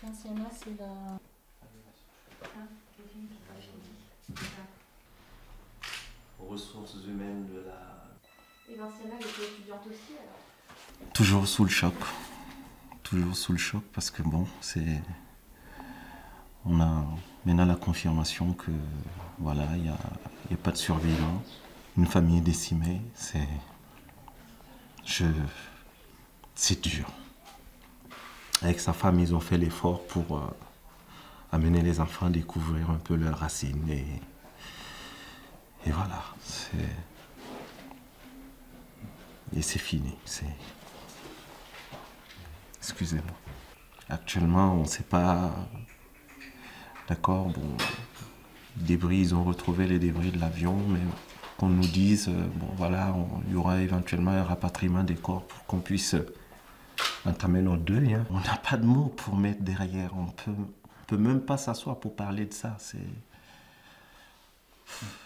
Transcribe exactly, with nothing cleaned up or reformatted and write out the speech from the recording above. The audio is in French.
L'ancienne, c'est la... Ressources humaines de la... Et l'ancienne, elle était étudiante aussi alors? Toujours sous le choc. Toujours sous le choc parce que bon, c'est... On a maintenant la confirmation que voilà, il n'y a, y a pas de surveillants. Une famille décimée, c'est... Je... C'est dur. Avec sa femme, ils ont fait l'effort pour euh, amener les enfants à découvrir un peu leurs racines. Et, et voilà, c'est... Et c'est fini. C'est... Excusez-moi. Actuellement, on ne sait pas... D'accord, bon... Débris, ils ont retrouvé les débris de l'avion, mais qu'on nous dise, euh, bon voilà, il y aura éventuellement un rapatriement des corps pour qu'on puisse entamer notre deuil. Hein. On n'a pas de mots pour mettre derrière, on peut, on peut même pas s'asseoir pour parler de ça. C'est...